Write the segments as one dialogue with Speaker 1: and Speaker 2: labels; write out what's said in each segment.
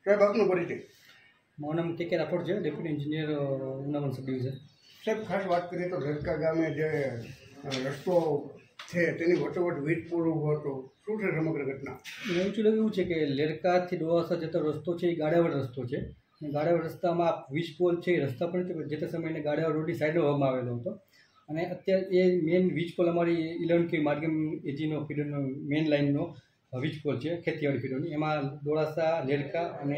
Speaker 1: સાહેબ આપનો પરિચય?
Speaker 2: મારું નામ કે રાઠોડ છે, deputy engineer Unavan sub division.
Speaker 1: સાહેબ ખાસ વાત કરીએ તો લડકા ગામે જે રસ્તો છે તેની વચ્ચોવચ્ચ વીજ પુલ ઊભો હતો, શું છે સમગ્ર ઘટના?
Speaker 2: એકચ્યુઅલી એવું છે કે લેરકાથી ડોવાસા જતો રસ્તો છે એ ગાડાવડ રસ્તો છે. ગાડાવડ રસ્તામાં વીજ પોલ છે એ રસ્તા પણ જે તે સમયે ગાડાવડ રોડની સાઈડમાં હોવામાં આવેલો હતો. અને અત્યારે એ મેઇન વીજ પોલ અમારી 11 માર્ગમ એજીનો ફીડરનો મેઇન લાઇનનો વીજ પોલ છે ખેતીવાડી ફીડરની. એમાં ડોળાસા, લેરકા અને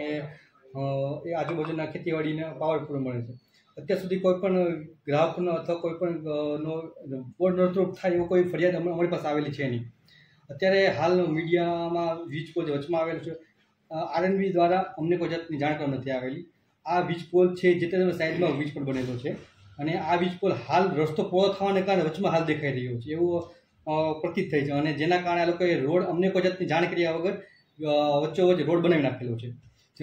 Speaker 2: એ આજુબાજુના ખેતીવાડીને પાવર પૂરો મળે છે. અત્યાર સુધી કોઈ પણ ગ્રાહકનો અથવા કોઈ પણ નો પોલ નડતરૂપ થાય એવો કોઈ ફરિયાદ અમારી પાસે આવેલી છે નહીં. અત્યારે હાલ મીડિયામાં વીજ પોલ જે વચમાં આવેલો છે, આરએનબી દ્વારા અમને કોઈ જાતની જાણ કરવામાં નથી આવેલી. આ વીજ પોલ છે જે તે સાઈડમાં વીજ પોલ બનેલો છે અને આ વીજ પોલ હાલ રસ્તો પૂરો થવાને કારણે વચમાં હાલ દેખાઈ રહ્યો છે એવું પ્રતીત થઈ છે. અને જેના કારણે આ લોકોએ રોડ અમને કોઈ જાતની જાણ કર્યા વગર વચ્ચોવચ્ચ રોડ બનાવી નાખેલો છે.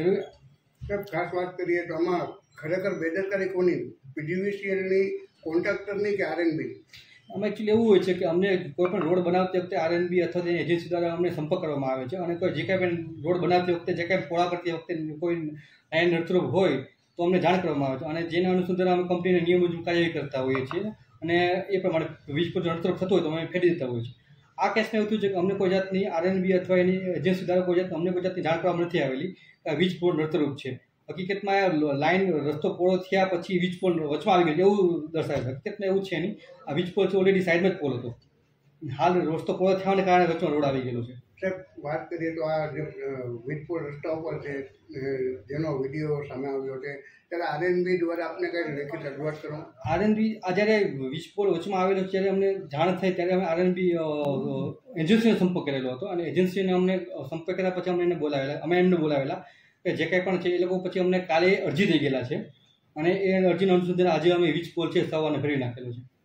Speaker 1: સાહેબ ખાસ વાત કરીએ તો આમાં ખરેખર બેદરકારી કોની? પીજીવીસીએલની, કોન્ટ્રાક્ટરની કે આરએનબી?
Speaker 2: આમાં એકચ્યુઅલી એવું હોય છે કે અમને કોઈ પણ રોડ બનાવતી વખતે આરએનબી અથવા તેની એજન્સી દ્વારા અમને સંપર્ક કરવામાં આવે છે. અને કોઈ જે કાંઈ પણ રોડ બનાવતી વખતે જે કાંઈ પોળા કરતી વખતે કોઈ લાઈન નડતરૂપ હોય તો અમને જાણ કરવામાં આવે છે. અને જેના અનુસંધાને અમે કંપનીના નિયમ મુજબ કાર્યવાહી કરતા હોઈએ છીએ અને એ પ્રમાણે વીજ પુલ નડતરૂપ થતો હોય તો અમે ફેરવી દેતા હોઈએ છીએ. આ કેસમાં એવું થયું છે કે અમને કોઈ જાતની આરએનબી અથવા એની એજન્સી દ્વારા અમને કોઈ જાતની જાણ કરવામાં નથી આવેલી કે વીજ પુલ નડતરૂપ છે. હકીકતમાં લાઈન રસ્તો પૂરો થયા પછી વીજ પોલ વચમાં આવી ગયો એવું દર્શાવે છે. હકીકતમાં એવું છે નહીં. આ વીજ પોલ છે ઓલરેડી સાઈડમાં જ પોલ હતો. હાલ રસ્તો પૂરો થવાને કારણે વચમાં રોડ આવી ગયેલો છે.
Speaker 1: સાહેબ વાત કરીએ તો આ જે વીજ પોલ રસ્તા ઉપર છે જેનો વિડીયો સામે આવ્યો છે ત્યારે આરએનબી દ્વારા આપને કઈ લેખિત રજૂઆત કરો?
Speaker 2: આરએનબી આ જ્યારે વીજ પોલ વચમાં આવેલો ત્યારે અમને જાણ થઈ ત્યારે અમે આરએનબી એજન્સીનો સંપર્ક કરેલો હતો અને એજન્સીને અમને સંપર્ક કર્યા પછી અમે એમને બોલાવેલા કે જે કંઈ પણ છે એ લોકો પછી અમને કાલે અરજી દઈ ગયેલા છે અને એ અરજીના અનુસંધાને આજે અમે વીજ પોલ છે સવારને ફેરવી નાખેલો છે.